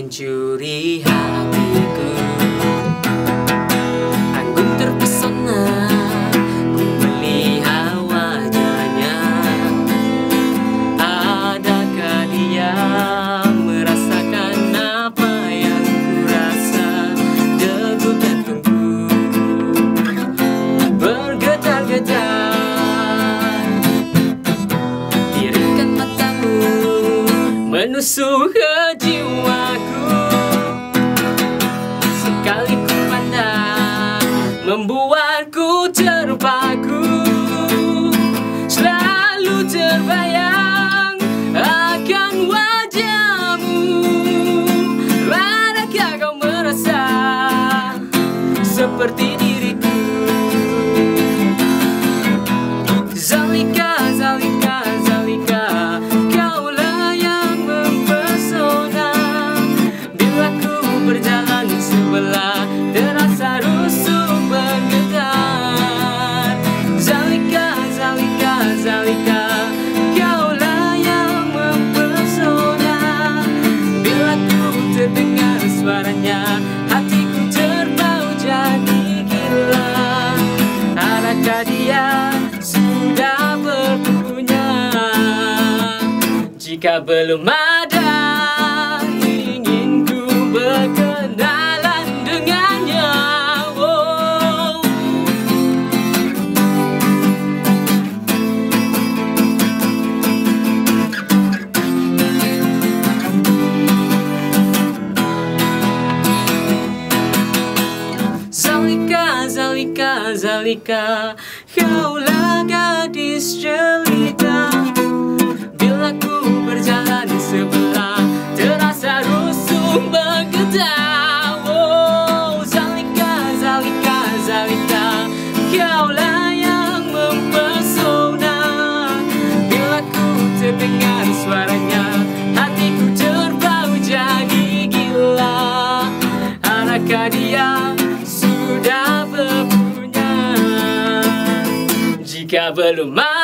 mencuri hatiku. Aku terpesona, ku melihat wajahnya. Adakah dia merasakan apa yang ku rasa? Degup jantungku bergetar-getar. Dirikan matamu menusuk ke jiwaku. Sekali ku pandang membuatku terpaku. Selalu terbayang akan wajahmu. Adakah kau merasa seperti diriku? Zalika, Zalika, Zalika, kaulah yang mempesona. Bila ku berjalan sebelah, terasa rusuk bergetar. Zalika, Zalika, Zalika, kaulah yang mempesona. Bila ku terdengar suaranya, hatiku terbau jadi gila. Adakah dia sudah berpunya? Jika belum ada, ingin ku berkenalan dengannya. Oh. Zalika, Zalika, Zalika, kaulah gadis jelita. Bila ku berjalan sebelah, terasa rusuk bergetar. Oh, Zalika, Zalika, Zalika, kaulah yang mempesona. Bila ku terdengar suaranya, hatiku terbau jadi gila. Adakah dia sudah berpunya? Jika belum